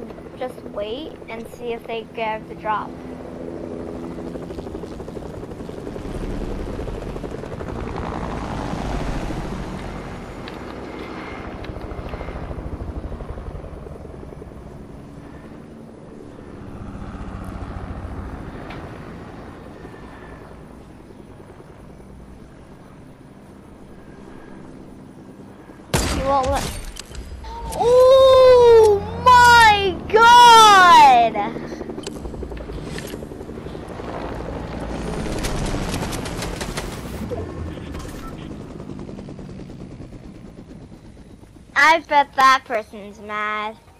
just wait and see if they grab the drop. You won't let. Oh my god! I bet that person's mad.